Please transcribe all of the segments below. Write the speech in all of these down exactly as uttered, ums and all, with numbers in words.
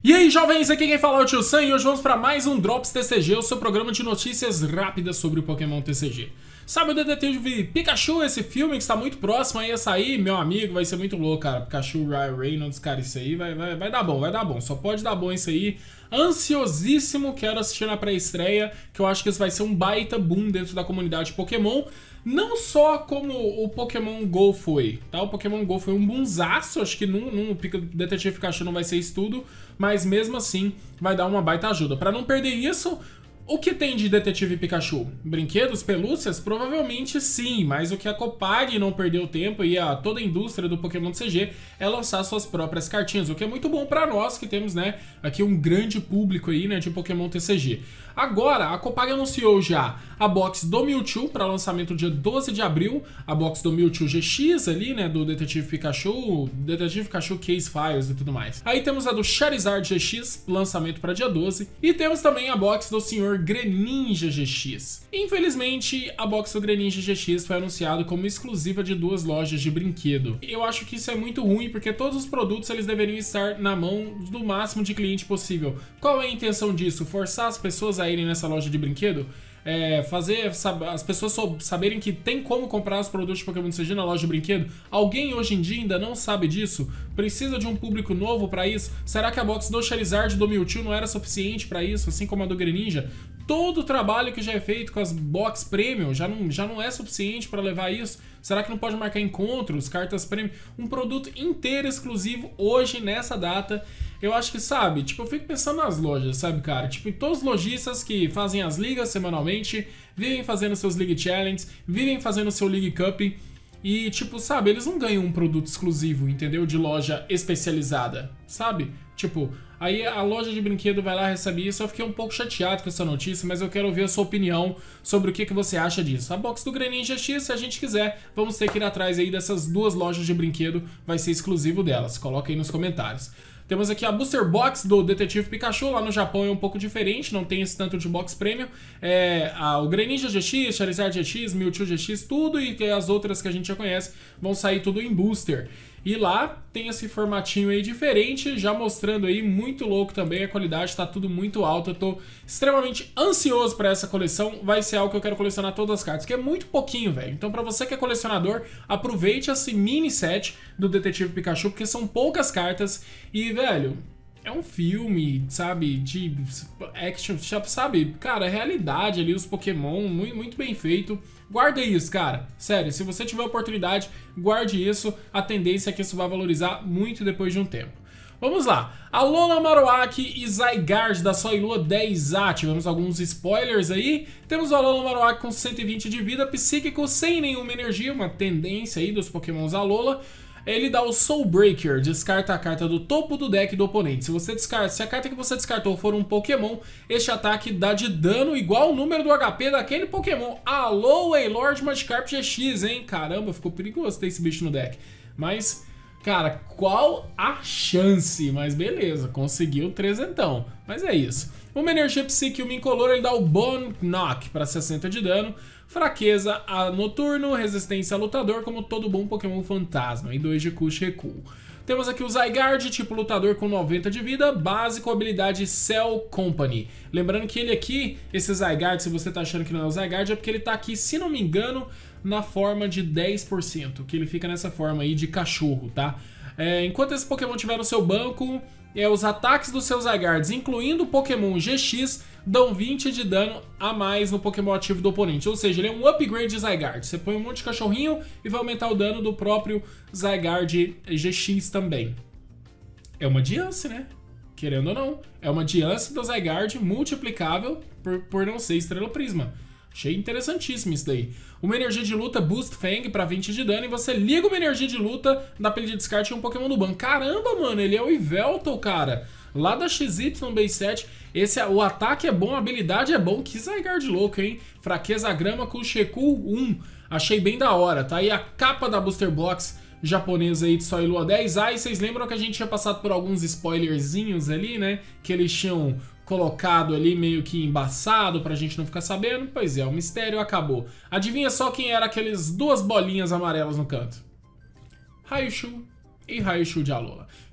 E aí, jovens, aqui quem fala é o Tio Sam e hoje vamos para mais um Drops T C G, o seu programa de notícias rápidas sobre o Pokémon T C G. Sabe o Detetive Pikachu, esse filme que está muito próximo aí a sair, meu amigo, vai ser muito louco, cara. Pikachu, Ryan Reynolds, cara, isso aí vai, vai, vai dar bom, vai dar bom, só pode dar bom isso aí. Ansiosíssimo, quero assistir na pré-estreia, que eu acho que isso vai ser um baita boom dentro da comunidade Pokémon. Não só como o Pokémon GO foi, tá? O Pokémon GO foi um boomzaço, acho que no, no Detetive Pikachu não vai ser isso tudo, mas mesmo assim vai dar uma baita ajuda. Pra não perder isso, o que tem de Detetive Pikachu? Brinquedos, pelúcias? Provavelmente sim, mas o que a Copag não perdeu tempo e a toda a indústria do Pokémon T C G é lançar suas próprias cartinhas, o que é muito bom pra nós que temos, né, aqui um grande público aí, né, de Pokémon T C G. Agora, a Copag anunciou já a box do Mewtwo para lançamento dia doze de abril, a box do Mewtwo G X ali, né, do Detetive Pikachu, Detetive Pikachu Case Files e tudo mais. Aí temos a do Charizard G X, lançamento para dia doze, e temos também a box do senhor Greninja G X. Infelizmente, a box do Greninja G X foi anunciada como exclusiva de duas lojas de brinquedo. Eu acho que isso é muito ruim, porque todos os produtos eles deveriam estar na mão do máximo de cliente possível. Qual é a intenção disso? Forçar as pessoas a irem nessa loja de brinquedo? É, fazer as pessoas saberem que tem como comprar os produtos de Pokémon T C G na loja de brinquedo? Alguém hoje em dia ainda não sabe disso? Precisa de um público novo para isso? Será que a box do Charizard do Mewtwo não era suficiente para isso, assim como a do Greninja? Todo o trabalho que já é feito com as box Premium já não, já não é suficiente para levar isso? Será que não pode marcar encontros, cartas Premium? Um produto inteiro exclusivo hoje, nessa data. Eu acho que, sabe, tipo, eu fico pensando nas lojas, sabe, cara? Tipo, em todos os lojistas que fazem as ligas semanalmente, vivem fazendo seus League Challenges, vivem fazendo seu League Cup e, tipo, sabe, eles não ganham um produto exclusivo, entendeu? De loja especializada, sabe? Tipo, aí a loja de brinquedo vai lá e recebe isso. Eu fiquei um pouco chateado com essa notícia, mas eu quero ouvir a sua opinião sobre o que, que você acha disso. A box do Greninja X, se a gente quiser, vamos ter que ir atrás aí dessas duas lojas de brinquedo, vai ser exclusivo delas. Coloca aí nos comentários. Temos aqui a Booster Box do Detetive Pikachu, lá no Japão é um pouco diferente, não tem esse tanto de box premium. É, a, o Greninja G X, Charizard G X, Mewtwo G X, tudo e as outras que a gente já conhece vão sair tudo em booster. E lá tem esse formatinho aí diferente, já mostrando aí, muito louco também, a qualidade tá tudo muito alta. Eu tô extremamente ansioso pra essa coleção, vai ser algo que eu quero colecionar todas as cartas, que é muito pouquinho, velho. Então pra você que é colecionador, aproveite esse mini set do Detetive Pikachu, porque são poucas cartas e, velho, é um filme, sabe, de action, sabe, cara, realidade ali, os Pokémon, muito, muito bem feito. Guarda isso, cara, sério, se você tiver oportunidade, guarde isso, a tendência é que isso vai valorizar muito depois de um tempo. Vamos lá, Alola, Marowak e Zygarde da Sol e Lua dez A, tivemos alguns spoilers aí. Temos o Alola Marowak com cento e vinte de vida, psíquico, sem nenhuma energia, uma tendência aí dos Pokémons Alola. Ele dá o Soul Breaker, descarta a carta do topo do deck do oponente. Se você descarta, se a carta que você descartou for um Pokémon, este ataque dá de dano igual ao número do H P daquele Pokémon. Alô, Wailord Magikarp G X, hein? Caramba, ficou perigoso ter esse bicho no deck. Mas, cara, qual a chance? Mas beleza, conseguiu o trezentão. Mas é isso. Uma energia psíquica e uma incolor, ele dá o Bone Knock para sessenta de dano. Fraqueza a noturno, resistência a lutador, como todo bom Pokémon fantasma, e dois de custo e recuo. Temos aqui o Zygarde, tipo lutador com noventa de vida, básico, habilidade Cell Company. Lembrando que ele aqui, esse Zygarde, se você tá achando que não é o Zygarde, é porque ele tá aqui, se não me engano, na forma de dez por cento, que ele fica nessa forma aí de cachorro, tá? É, enquanto esse Pokémon tiver no seu banco, é, os ataques dos seus Zygardes, incluindo o Pokémon G X, dão vinte de dano a mais no Pokémon ativo do oponente. Ou seja, ele é um upgrade de Zygarde. Você põe um monte de cachorrinho e vai aumentar o dano do próprio Zygarde G X também. É uma Diance, né? Querendo ou não. É uma Diance do Zygarde multiplicável por, por não ser Estrela Prisma. Achei interessantíssimo isso daí. Uma energia de luta Boost Fang para vinte de dano e você liga uma energia de luta na pilha de descarte em um Pokémon do banco. Caramba, mano, ele é o Yveltal, cara. Lá da X Y Base sete, esse, o ataque é bom, a habilidade é bom. Que Zygarde louco, hein? Fraqueza grama com Sheku um. Achei bem da hora, tá? E a capa da Booster Box japonesa aí de Sol e Lua dez A. E vocês lembram que a gente tinha passado por alguns spoilerzinhos ali, né? Que eles tinham colocado ali meio que embaçado pra gente não ficar sabendo. Pois é, o mistério acabou. Adivinha só quem era aqueles duas bolinhas amarelas no canto? Raichu e Raichu de Alola.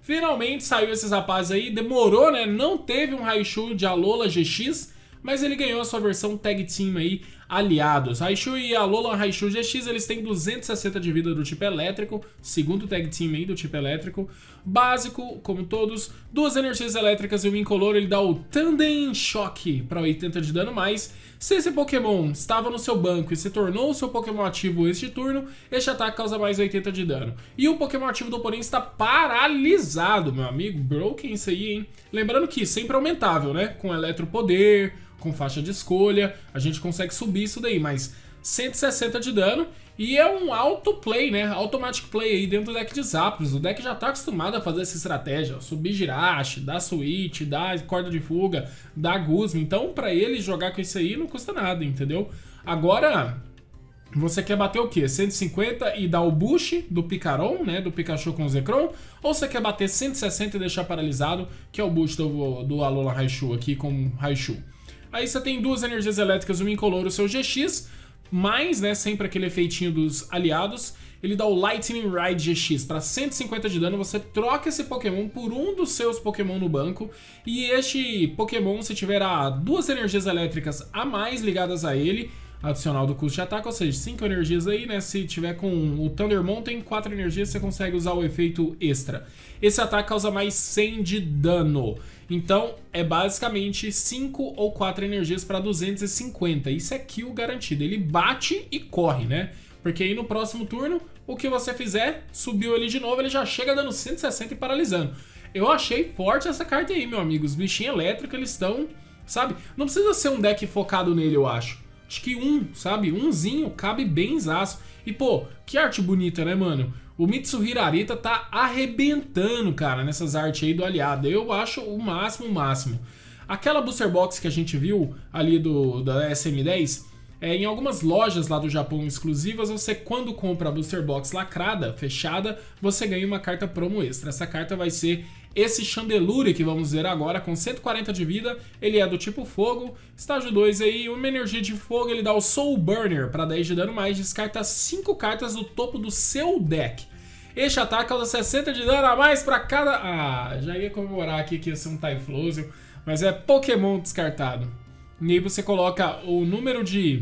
Finalmente saiu esses rapazes aí, demorou, né? Não teve um Raichu de Alola G X, mas ele ganhou a sua versão Tag Team aí, aliados. Raichu e Alola Raichu G X, eles têm duzentos e sessenta de vida do tipo elétrico, segundo Tag Team aí do tipo elétrico. Básico, como todos, duas energias elétricas e um incolor, ele dá o Tandem Choque para oitenta de dano mais. Se esse Pokémon estava no seu banco e se tornou o seu Pokémon ativo este turno, este ataque causa mais oitenta de dano. E o Pokémon ativo do oponente está paralisado, meu amigo. Broken isso aí, hein? Lembrando que sempre aumentável, né? Com Eletropoder, com faixa de escolha, a gente consegue subir isso daí, mas cento e sessenta de dano e é um auto play, né? Automatic play aí dentro do deck de Zapdos. O deck já tá acostumado a fazer essa estratégia, ó, subir Jirachi, dar Switch, dar corda de fuga, dar Guzma. Então, pra ele jogar com isso aí não custa nada, entendeu? Agora, você quer bater o quê? cento e cinquenta e dar o boost do Picaron, né? Do Pikachu com o Zekrom? Ou você quer bater cento e sessenta e deixar paralisado, que é o boost do, do Alola Raichu aqui com Raichu? Aí você tem duas energias elétricas, um incolor, o seu G X, mais, né, sempre aquele efeitinho dos aliados, ele dá o Lightning Ride G X para cento e cinquenta de dano, você troca esse Pokémon por um dos seus Pokémon no banco, e este Pokémon, se tiver a duas energias elétricas a mais ligadas a ele, adicional do custo de ataque, ou seja, cinco energias aí, né? Se tiver com o Thunder Mountain, quatro energias, você consegue usar o efeito extra. Esse ataque causa mais cem de dano. Então, é basicamente cinco ou quatro energias para duzentos e cinquenta. Isso é kill garantido. Ele bate e corre, né? Porque aí no próximo turno, o que você fizer, subiu ele de novo, ele já chega dando cento e sessenta e paralisando. Eu achei forte essa carta aí, meu amigo. Os bichinhos elétricos, eles estão, sabe? Não precisa ser um deck focado nele, eu acho. Acho que um, sabe? Umzinho cabe bem zaço. E, pô, que arte bonita, né, mano? O Mitsuhiro Arita tá arrebentando, cara, nessas artes aí do aliado. Eu acho o máximo, o máximo. Aquela Booster Box que a gente viu ali do, da S M dez, é, em algumas lojas lá do Japão exclusivas, você quando compra a Booster Box lacrada, fechada, você ganha uma carta promo extra. Essa carta vai ser esse Chandelure que vamos ver agora, com cento e quarenta de vida, ele é do tipo fogo, estágio dois aí, uma energia de fogo, ele dá o Soul Burner para dez de dano mais, descarta cinco cartas do topo do seu deck. Este ataque causa sessenta de dano a mais para cada... Ah, já ia comemorar aqui que ia ser um Typhlosion, mas é Pokémon descartado. E aí você coloca o número de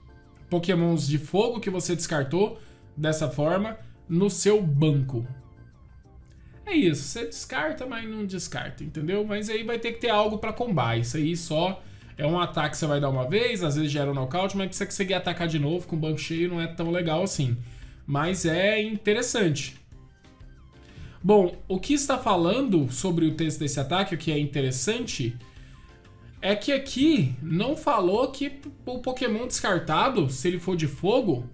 Pokémons de fogo que você descartou, dessa forma, no seu banco. É isso, você descarta, mas não descarta, entendeu? Mas aí vai ter que ter algo pra combar. Isso aí só é um ataque que você vai dar uma vez, às vezes gera um nocaute, mas pra você conseguir atacar de novo com o banco cheio não é tão legal assim. Mas é interessante. Bom, o que está falando sobre o texto desse ataque, o que é interessante, é que aqui não falou que o Pokémon descartado, se ele for de fogo,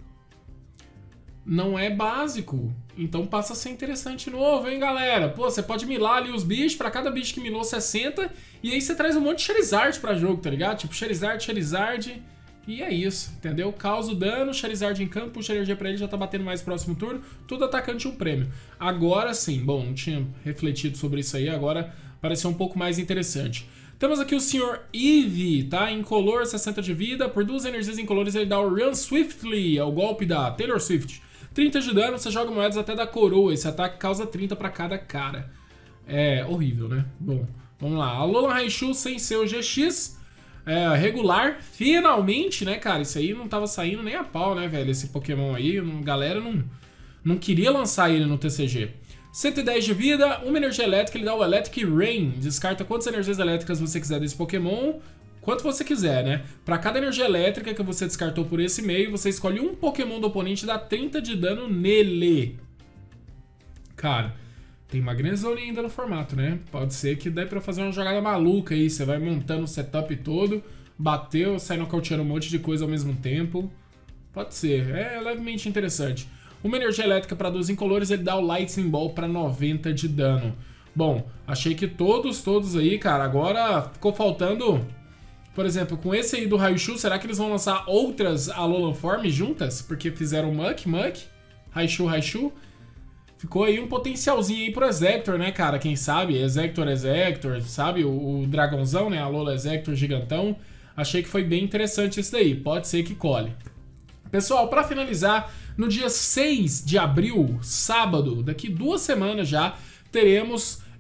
não é básico. Então passa a ser interessante de novo, hein, galera? Pô, você pode milar ali os bichos, pra cada bicho que milou sessenta, e aí você traz um monte de Charizard pra jogo, tá ligado? Tipo, Charizard, Charizard, e é isso, entendeu? Causa o dano, Charizard em campo, puxa energia pra ele, já tá batendo mais próximo turno, tudo atacante um prêmio. Agora sim, bom, não tinha refletido sobre isso aí, agora pareceu um pouco mais interessante. Temos aqui o senhor Eevee, tá? Incolor, sessenta de vida, por duas energias incolores ele dá o Run Swiftly, é o golpe da Taylor Swift. trinta de dano, você joga moedas até da coroa. Esse ataque causa trinta pra cada cara. É horrível, né? Bom, vamos lá. Alola Raichu sem seu G X. É, regular. Finalmente, né, cara? Isso aí não tava saindo nem a pau, né, velho? Esse Pokémon aí. A galera não, não queria lançar ele no T C G. cento e dez de vida, uma energia elétrica. Ele dá o Electric Rain. Descarta quantas energias elétricas você quiser desse Pokémon. Quanto você quiser, né? Para cada energia elétrica que você descartou por esse meio, você escolhe um Pokémon do oponente e dá trinta de dano nele. Cara, tem Magnezone ainda no formato, né? Pode ser que dê pra fazer uma jogada maluca aí. Você vai montando o setup todo, bateu, sai nocauteando um monte de coisa ao mesmo tempo. Pode ser, é levemente interessante. Uma energia elétrica para dois incolores, ele dá o Lightning Ball para noventa de dano. Bom, achei que todos, todos aí, cara, agora ficou faltando... Por exemplo, com esse aí do Raichu, será que eles vão lançar outras Alolan Form juntas? Porque fizeram Muk, Muk, Raichu, Raichu. Ficou aí um potencialzinho aí pro Exector, né, cara? Quem sabe? Exector, Exector, sabe? O, o dragãozão, né? Alola Exector gigantão. Achei que foi bem interessante isso daí. Pode ser que cole. Pessoal, pra finalizar, no dia seis de abril, sábado, daqui duas semanas já, teremos...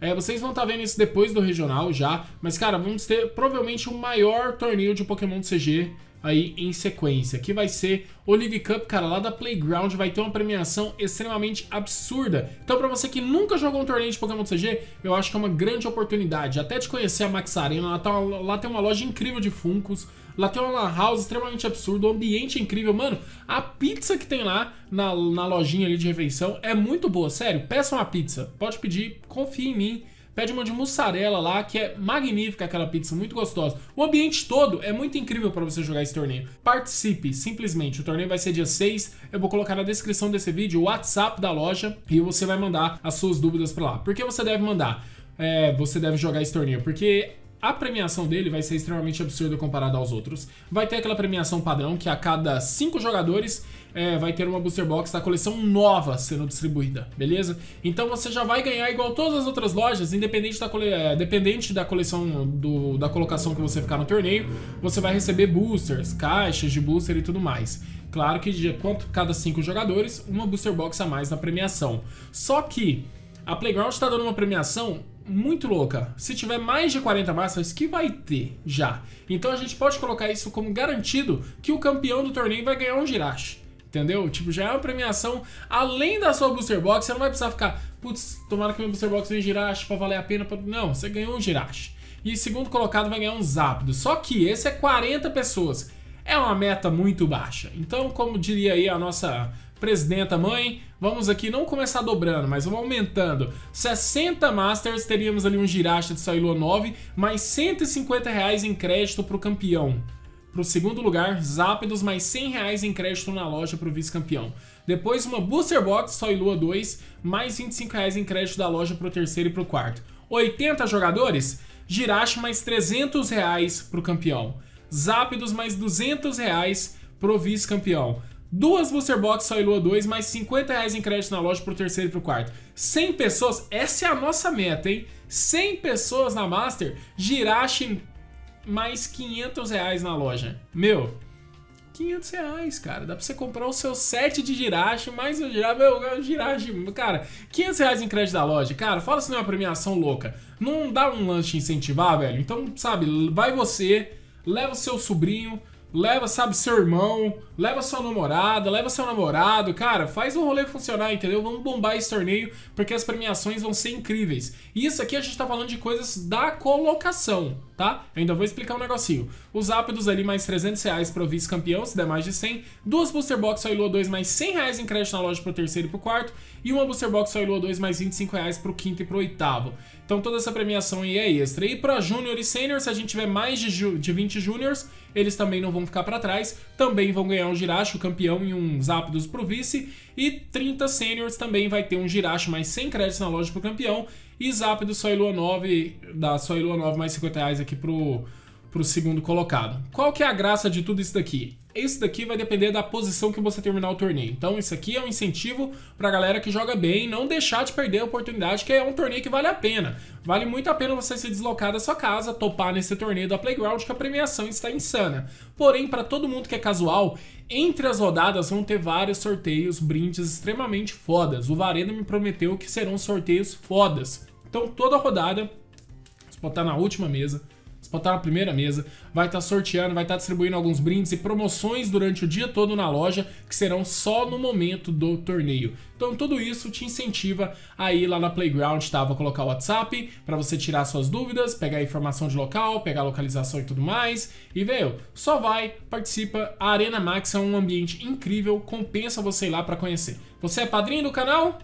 É, vocês vão estar vendo isso depois do regional já, mas cara, vamos ter provavelmente o maior torneio de Pokémon T C G aí em sequência, que vai ser o Live Cup, cara, lá da Playground, vai ter uma premiação extremamente absurda. Então pra você que nunca jogou um torneio de Pokémon T C G, eu acho que é uma grande oportunidade, até de conhecer a Max Arena. Lá, tá, lá tem uma loja incrível de Funkos, lá tem uma lan house extremamente absurda, um ambiente incrível, mano. A pizza que tem lá na, na lojinha ali de refeição é muito boa, sério, peça uma pizza, pode pedir, confia em mim. Pede uma de mussarela lá, que é magnífica aquela pizza, muito gostosa. O ambiente todo é muito incrível para você jogar esse torneio. Participe, simplesmente. O torneio vai ser dia seis. Eu vou colocar na descrição desse vídeo o WhatsApp da loja e você vai mandar as suas dúvidas para lá. Por que você deve mandar? É, você deve jogar esse torneio? Porque a premiação dele vai ser extremamente absurda comparada aos outros. Vai ter aquela premiação padrão, que a cada cinco jogadores é, vai ter uma Booster Box da coleção nova sendo distribuída, beleza? Então você já vai ganhar igual todas as outras lojas, independente da, cole... é, dependente da coleção, do... da colocação que você ficar no torneio, você vai receber boosters, caixas de booster e tudo mais. Claro que de quanto cada cinco jogadores, uma Booster Box a mais na premiação. Só que a Playground está dando uma premiação muito louca. Se tiver mais de quarenta Masters, que vai ter já. Então a gente pode colocar isso como garantido que o campeão do torneio vai ganhar um Jirachi. Entendeu? Tipo, já é uma premiação. Além da sua Booster Box, você não vai precisar ficar, putz, tomara que minha Booster Box venha Jirachi pra valer a pena. Pra... Não, você ganhou um Jirachi. E segundo colocado vai ganhar um Zapdos. Só que esse é quarenta pessoas. É uma meta muito baixa. Então, como diria aí a nossa presidenta mãe, vamos aqui não começar dobrando, mas vamos aumentando. sessenta Masters, teríamos ali um Jirachi de Soilua nove, mais cento e cinquenta reais em crédito pro campeão. Pro segundo lugar, Zapdos, mais cem reais em crédito na loja pro vice-campeão. Depois uma Booster Box Soilua dois, mais vinte e cinco reais em crédito da loja pro terceiro e pro quarto. oitenta jogadores, Jirachi mais trezentos reais pro campeão. Zapdos mais duzentos reais pro vice-campeão. Duas Booster Box Soilua dois, mais cinquenta reais em crédito na loja pro terceiro e pro quarto. cem pessoas, essa é a nossa meta, hein? cem pessoas na Master, Jirachi mais quinhentos reais na loja. Meu, quinhentos reais, cara. Dá pra você comprar o seu set de Jirachi, mais o Jirachi, meu, o Jirachi, cara, quinhentos reais em crédito da loja. Cara, fala se não é uma premiação louca. Não dá um lanche incentivar, velho? Então, sabe, vai você, leva o seu sobrinho, leva, sabe, seu irmão, leva sua namorada, leva seu namorado, cara, faz o rolê funcionar, entendeu? Vamos bombar esse torneio, porque as premiações vão ser incríveis. E isso aqui a gente tá falando de coisas da colocação, tá? Eu ainda vou explicar um negocinho. Os Zapdos ali mais trezentos reais pro vice-campeão, se der mais de cem. Duas Booster Box Soilua dois mais cem reais em crédito na loja pro terceiro e pro quarto. E uma Booster Box Soilua dois mais vinte e cinco reais pro quinto e pro oitavo. Então toda essa premiação aí é extra. E pra Júnior e Sênior, se a gente tiver mais de, de vinte Júniors, eles também não vão ficar pra trás. Também vão ganhar um Jirachi, o campeão, e um Zapdos pro vice. E trinta Sêniors também vai ter um Jirachi mais cem créditos na loja pro campeão. E Zapdos Soilua nove, da Soilua nove mais cinquenta reais aqui pro, pro segundo colocado. Qual que é a graça de tudo isso daqui? Isso daqui vai depender da posição que você terminar o torneio. Então isso aqui é um incentivo pra galera que joga bem, não deixar de perder a oportunidade, que é um torneio que vale a pena. Vale muito a pena você se deslocar da sua casa, topar nesse torneio da Playground, que a premiação está insana. Porém, para todo mundo que é casual, entre as rodadas vão ter vários sorteios, brindes extremamente fodas. O Vareda me prometeu que serão sorteios fodas. Então toda rodada, você pode estar na última mesa, você pode estar na primeira mesa, vai estar sorteando, vai estar distribuindo alguns brindes e promoções durante o dia todo na loja, que serão só no momento do torneio. Então tudo isso te incentiva a ir lá na Playground, tá? Vou colocar o WhatsApp para você tirar suas dúvidas, pegar a informação de local, pegar a localização e tudo mais. E, velho, só vai, participa. A Arena Max é um ambiente incrível, compensa você ir lá para conhecer. Você é padrinho do canal?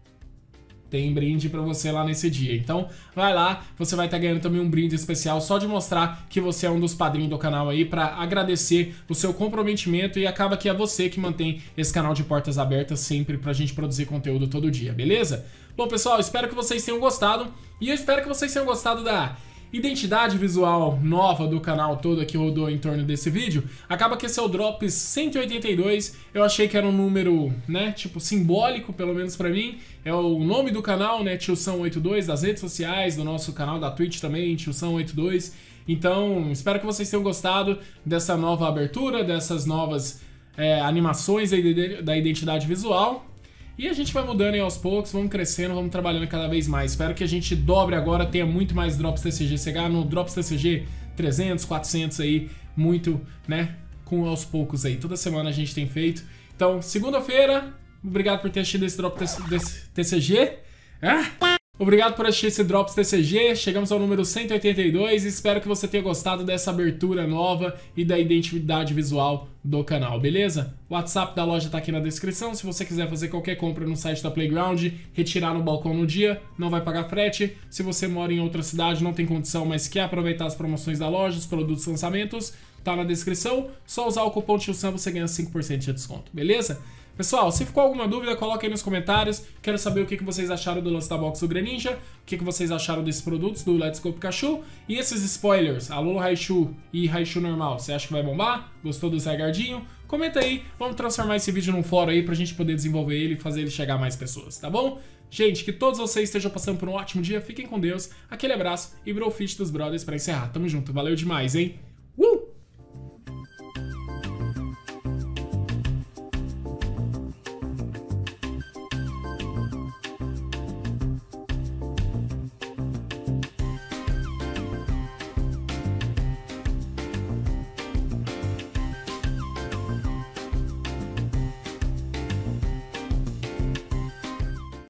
Tem brinde pra você lá nesse dia. Então, vai lá, você vai estar ganhando também um brinde especial só de mostrar que você é um dos padrinhos do canal aí, pra agradecer o seu comprometimento, e acaba que é você que mantém esse canal de portas abertas sempre pra gente produzir conteúdo todo dia, beleza? Bom, pessoal, espero que vocês tenham gostado, e eu espero que vocês tenham gostado da identidade visual nova do canal todo que rodou em torno desse vídeo. Acaba que esse é o Drops cento e oitenta e dois, eu achei que era um número, né, tipo, simbólico, pelo menos pra mim. É o nome do canal, né, Tiozão oitenta e dois, das redes sociais, do nosso canal da Twitch também, Tiozão oitenta e dois. Então, espero que vocês tenham gostado dessa nova abertura, dessas novas é, animações da identidade visual. E a gente vai mudando aí aos poucos, vamos crescendo, vamos trabalhando cada vez mais. Espero que a gente dobre agora, tenha muito mais Drops T C G. Chegar no Drops T C G trezentos, quatrocentos aí, muito, né, com aos poucos aí. Toda semana a gente tem feito. Então, segunda-feira, obrigado por ter assistido esse Drops T C G. Ah! Obrigado por assistir esse Drops T C G, chegamos ao número cento e oitenta e dois e espero que você tenha gostado dessa abertura nova e da identidade visual do canal, beleza? O WhatsApp da loja tá aqui na descrição, se você quiser fazer qualquer compra no site da Playground, retirar no balcão no dia, não vai pagar frete. Se você mora em outra cidade, não tem condição, mas quer aproveitar as promoções da loja, os produtos lançamentos, tá na descrição, só usar o cupom TIOSAM você ganha cinco por cento de desconto, beleza? Pessoal, se ficou alguma dúvida, coloca aí nos comentários. Quero saber o que vocês acharam do lance da box do Greninja, o que vocês acharam desses produtos do Let's Go Pikachu e esses spoilers, Alola Raichu e Raichu normal. Você acha que vai bombar? Gostou do Zygardinho? Comenta aí, vamos transformar esse vídeo num fórum aí pra gente poder desenvolver ele e fazer ele chegar a mais pessoas, tá bom? Gente, que todos vocês estejam passando por um ótimo dia, fiquem com Deus, aquele abraço e Brofist dos Brothers pra encerrar. Tamo junto, valeu demais, hein?